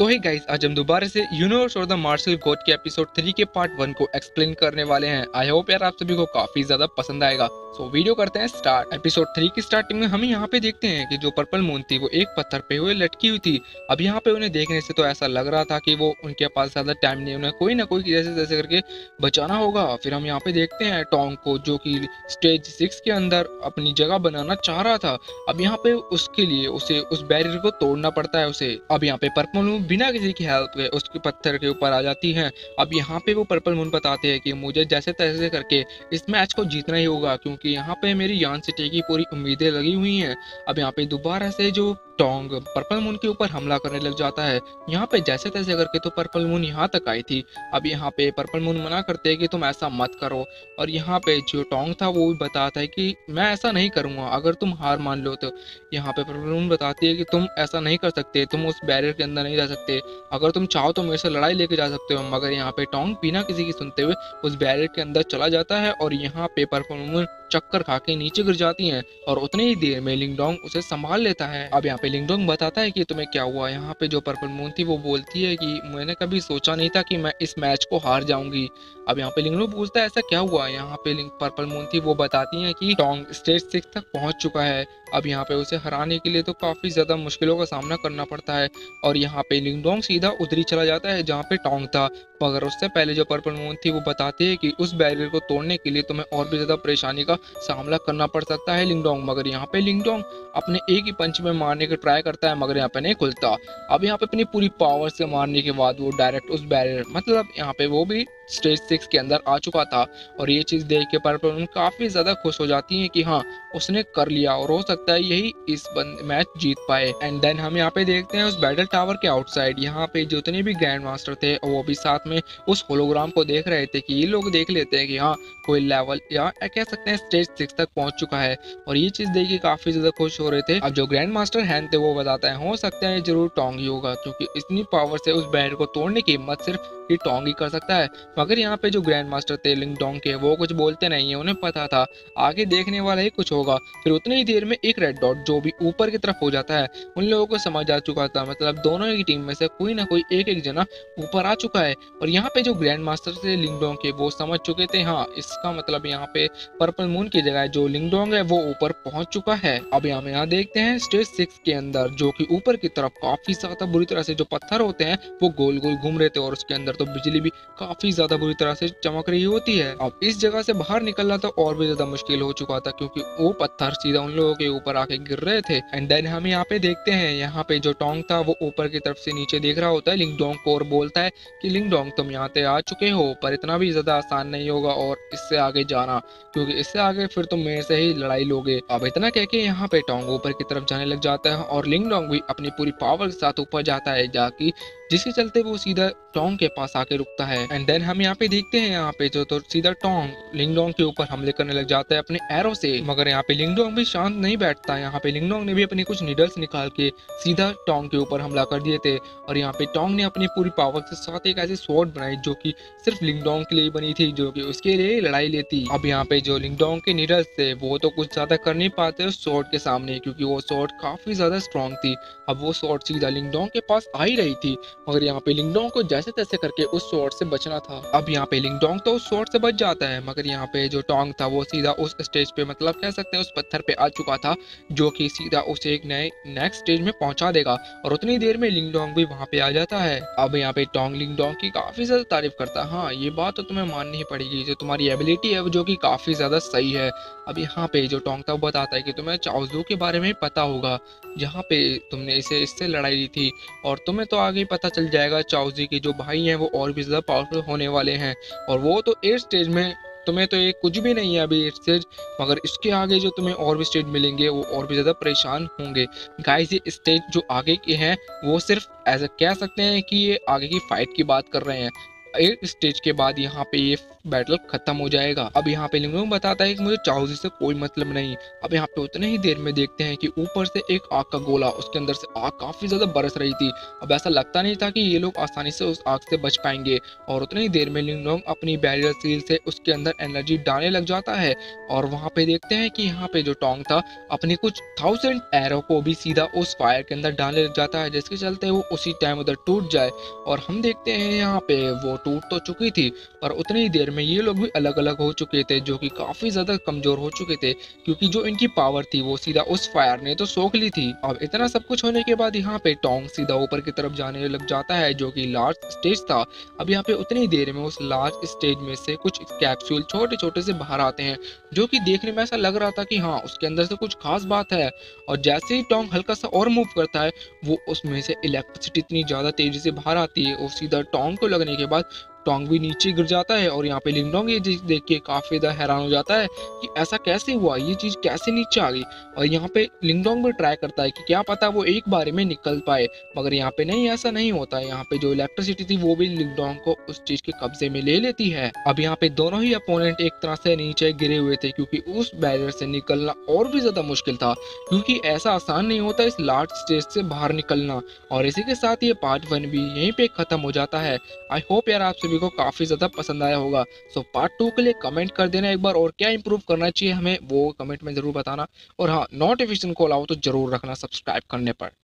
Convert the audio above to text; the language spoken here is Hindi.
सो ही गाइस, आज हम दोबारा से यूनिवर्स और द मार्शल गॉड के एपिसोड 3 के पार्ट 1 को एक्सप्लेन करने वाले हैं। आई होप यार आप सभी को काफी ज्यादा पसंद आएगा। सो वीडियो करते हैं स्टार्ट। एपिसोड 3 की स्टार्टिंग में हम यहाँ पे देखते हैं कि जो पर्पल मून थी वो एक पत्थर पे हुए लटकी हुई थी। अब यहाँ पे उन्हें देखने से तो ऐसा लग रहा था कि वो उनके पास ज्यादा टाइम नहीं, उन्हें कोई ना कोई जैसे जैसे करके बचाना होगा। फिर हम यहाँ पे देखते हैं टोंग को, जो कि स्टेज 6 के अंदर अपनी जगह बनाना चाह रहा था। अब यहाँ पे उसके लिए उसे उस बैरियर को तोड़ना पड़ता है उसे। अब यहाँ पे पर्पल मून बिना किसी की हेल्प के उसके पत्थर के ऊपर आ जाती हैं। अब यहाँ पे वो पर्पल मून बताते हैं कि मुझे जैसे तैसे करके इस मैच को जीतना ही होगा, क्योंकि यहाँ पे मेरी यान सिटी की पूरी उम्मीदें लगी हुई हैं। अब यहाँ पे दोबारा से जो टोंग पर्पल मून के ऊपर हमला करने लग जाता है। यहाँ पे जैसे तैसे करके तो पर्पल मून यहाँ तक आई थी। अब यहाँ पे पर्पल मून मना करते हैं कि तुम ऐसा मत करो, और यहाँ पे जो टोंग था वो भी बताता है कि मैं ऐसा नहीं करूँगा अगर तुम हार मान लो तो। यहाँ पे पर्पल मून बताती है कि तुम ऐसा नहीं कर सकते, तुम उस बैरियर के अंदर नहीं जा सकते, अगर तुम चाहो तो मेरे से लड़ाई लेके जा सकते हो। मगर यहाँ पे टोंग बिना किसी की सुनते हुए उस बैरियर के अंदर चला जाता है, और यहाँ पे पर्पल मून चक्कर खा के नीचे गिर जाती हैं, और उतनी ही देर में लिंगडोंग उसे संभाल लेता है। अब यहाँ पे लिंगडोंग बताता है कि तुम्हें क्या हुआ। यहाँ पे जो पर्पल मून थी वो बोलती है कि मैंने कभी सोचा नहीं था कि मैं इस मैच को हार जाऊंगी। अब यहाँ पे लिंगडोंग पूछता है ऐसा क्या हुआ। यहाँ पे पर्पल मून थी वो बताती है कि टोंग स्टेज 6 तक पहुंच चुका है। अब यहाँ पे उसे हराने के लिए तो काफी ज्यादा मुश्किलों का सामना करना पड़ता है, और यहाँ पे लिंगडोंग सीधा उधर ही चला जाता है जहाँ पे टोंग था। मगर उससे पहले जो पर्पल मून थी वो बताती है कि उस बैरियर को तोड़ने के लिए तुम्हें और भी ज्यादा परेशानी का सामना करना पड़ सकता है लिंगडोंग। मगर यहाँ पे लिंगडोंग अपने एक ही पंच में मारने का ट्राई करता है, मगर यहाँ पे नहीं खुलता। अब यहाँ पे अपनी पूरी पावर से मारने के बाद वो डायरेक्ट उस बैरियर, मतलब यहाँ पे वो भी स्टेज 6 के अंदर आ चुका था। और ये चीज देख के पर्पल मून काफी ज्यादा खुश हो जाती है कि हाँ उसने कर लिया, और हो सकता है यही इस मैच जीत पाए। एंड देन हम यहाँ पे देखते हैं उस बैटल टावर के आउटसाइड, यहाँ पे जितने भी ग्रैंड मास्टर थे वो भी साथ में उस होलोग्राम को देख रहे थे कि ये लोग देख लेते हैं कि हाँ कोई लेवल या कह सकते हैं स्टेज 6 तक पहुंच चुका है। और ये चीज देख के काफी ज्यादा खुश हो रहे थे। अब जो ग्रैंड मास्टर हैंड थे वो बताता है हो सकता है जरूर टोंग ही होगा, क्योंकि इतनी पावर से उस बैरियर को तोड़ने की हिम्मत सिर्फ ये टोंग ही कर सकता है। मगर यहाँ पे जो ग्रैंड मास्टर थे लिंगडोंग के, वो कुछ बोलते नहीं है, उन्हें पता था आगे देखने वाला ही कुछ होगा। फिर उतनी ही देर में एक रेड डॉट जो भी ऊपर की तरफ हो जाता है, उन लोगों को समझ आ चुका था, मतलब दोनों ही टीम में से कोई ना कोई एक एक जना ऊपर आ चुका है। और यहाँ पे जो ग्रैंड मास्टर थे लिंगडोंग के, वो समझ चुके थे हाँ इसका मतलब यहाँ पे पर्पल मून की जगह जो लिंगडोंग है वो ऊपर पहुंच चुका है। अब यहाँ देखते हैं स्टेज 6 के अंदर, जो कि ऊपर की तरफ काफी ज्यादा बुरी तरह से जो पत्थर होते हैं वो गोल गोल घूम रहे थे, और उसके अंदर तो बिजली भी काफी ज्यादा बुरी तरह से चमक रही होती है। अब इस जगह से बाहर निकलना तो और भी ज्यादा मुश्किल हो चुका था, क्योंकि वो पत्थर सीधा उन लोगों के ऊपर आके गिर रहे थे। एंड देन हम यहाँ पे देखते हैं, यहाँ पे जो टोंग था वो ऊपर की तरफ से नीचे देख रहा होता है लिंगडोंग को, और बोलता है कि लिंगडोंग तुम यहाँ पे आ चुके हो, पर इतना भी ज्यादा आसान नहीं होगा और इससे आगे जाना, क्योंकि इससे आगे फिर तुम मेरे से ही लड़ाई लोगे। अब इतना कह के यहाँ पे टोंग ऊपर की तरफ जाने लग जाता है, और लिंगडोंग भी अपनी पूरी पावर के साथ ऊपर जाता है जाके, जिसके चलते वो सीधा टोंग के पास आके रुकता है। एंड देन हम यहाँ पे देखते हैं, यहाँ पे जो तो सीधा टोंग लिंगडोंग के ऊपर हमले करने लग जाता है अपने एरो से। मगर यहाँ पे लिंगडोंग भी शांत नहीं बैठता, यहाँ पे लिंगडोंग ने भी अपनी कुछ नीडल्स निकाल के सीधा टोंग के ऊपर हमला कर दिए थे। और यहाँ पे टोंग ने अपनी पूरी पावर के साथ एक ऐसी स्वॉर्ड बनाई जो कि सिर्फ लिंगडोंग के लिए बनी थी, जो कि उसके लिए लड़ाई लेती। अब यहाँ पे जो लिंगडोंग के नीडल्स थे वो तो कुछ ज्यादा कर नहीं पाते उस स्वॉर्ड के सामने, क्योंकि वो स्वॉर्ड काफी ज्यादा स्ट्रॉन्ग थी। अब वो स्वॉर्ड सीधा लिंगडोंग के पास आ ही रही थी, मगर यहाँ पे लिंगडोंग को जैसे तैसे करके उस स्वॉर्ड से बचना था। अब यहाँ पे लिंगडोंग तो उस स्वॉर्ड से बच जाता है, मगर यहाँ पे जो टोंग था वो सीधा उस स्टेज पे, मतलब कह सकते हैं उस पत्थर पे आ चुका था, जो कि सीधा उसे एक नए नेक्स्ट स्टेज में पहुंचा देगा। और उतनी देर में लिंगडोंग भी वहां पे आ जाता है। अब यहाँ पे टोंग लिंगडोंग की काफी ज्यादा तारीफ करता है, हाँ ये बात तो तुम्हें माननी ही पड़ेगी, जो तुम्हारी एबिलिटी है जो कि काफी ज्यादा सही है। अब यहाँ पे जो टोंग था वो बताता है कि तुम्हें चाओजू के बारे में पता होगा, जहाँ पे तुमने इससे लड़ाई ली थी, और तुम्हें तो आगे पता चल जाएगा चाओजी के जो भाई हैं वो और भी ज्यादा पावरफुल होने वाले हैं, और वो तो 8 स्टेज में, तुम्हें तो ये कुछ भी नहीं है अभी 8 स्टेज, मगर इसके आगे जो तुम्हें और भी स्टेज मिलेंगे वो और भी ज्यादा परेशान होंगे। गाइस ये स्टेज जो आगे के हैं वो सिर्फ ऐसा कह सकते हैं कि ये आगे की फाइट की बात कर रहे हैं, एक स्टेज के बाद यहाँ पे ये बैटल खत्म हो जाएगा। अब यहाँ पे लिंगलोंग बताता है कि मुझे चाओजी से कोई मतलब नहीं। अब यहाँ पे उतने ही देर में देखते हैं कि ऊपर से एक आग का गोला, उसके अंदर से आग काफी ज्यादा बरस रही थी। अब ऐसा लगता नहीं था कि ये लोग आसानी से उस आग से बच पाएंगे, और उतनी ही देर में लिंगलोंग अपनी बैरियर सील से उसके अंदर एनर्जी डालने लग जाता है। और वहां पे देखते हैं कि यहाँ पे जो टोंग था अपनी कुछ 1000 एरो को भी सीधा उस फायर के अंदर डालने लग जाता है, जिसके चलते वो उसी टाइम उधर टूट जाए। और हम देखते हैं यहाँ पे वो टूट तो चुकी थी, पर उतनी ही देर में ये लोग भी अलग अलग हो चुके थे, जो कि काफी ज्यादा कमजोर हो चुके थे, क्योंकि जो इनकी पावर थी वो सीधा उस फायर ने तो सोख ली थी। अब इतना सब कुछ होने के बाद यहाँ पे टोंग सीधा ऊपर की तरफ जाने लग जाता है, जो कि लार्ज स्टेज था। अब यहाँ पे उतनी ही देर में उस लार्ज स्टेज में से कुछ कैप्सूल छोटे छोटे से बाहर आते हैं, जो कि देखने में ऐसा लग रहा था कि हाँ, उसके अंदर से कुछ खास बात है। और जैसे ही टोंग हल्का सा और मूव करता है, वो उसमें से इलेक्ट्रिसिटी इतनी ज्यादा तेजी से बाहर आती है, और सीधा टोंग को लगने के बाद टोंग भी नीचे गिर जाता है। और यहाँ पे लिंगडोंग ये चीज देख के काफी ज्यादा हैरान हो जाता है कि ऐसा कैसे हुआ, ये चीज कैसे नीचे आ गई। और यहाँ पे लिंगडोंग भी ट्राई करता है कि क्या पता वो एक बार में निकल पाए, मगर यहाँ पे नहीं, ऐसा नहीं होता है। यहाँ पे जो इलेक्ट्रिसिटी थी वो भी लिंगडोंग को उस चीज के कब्जे में ले लेती है। अब यहाँ पे दोनों ही अपोनेंट एक तरह से नीचे गिरे हुए थे, क्योंकि उस बैरियर से निकलना और भी ज्यादा मुश्किल था, क्योंकि ऐसा आसान नहीं होता इस लार्ज स्टेज से बाहर निकलना। और इसी के साथ ये पार्ट 1 भी यहीं पे खत्म हो जाता है। आई होप यार आप सभी को काफी ज्यादा पसंद आया होगा। सो पार्ट 2 के लिए कमेंट कर देना एक बार, और क्या इंप्रूव करना चाहिए हमें वो कमेंट में जरूर बताना। और हाँ, नोटिफिकेशन को अलाउ तो जरूर रखना सब्सक्राइब करने पर।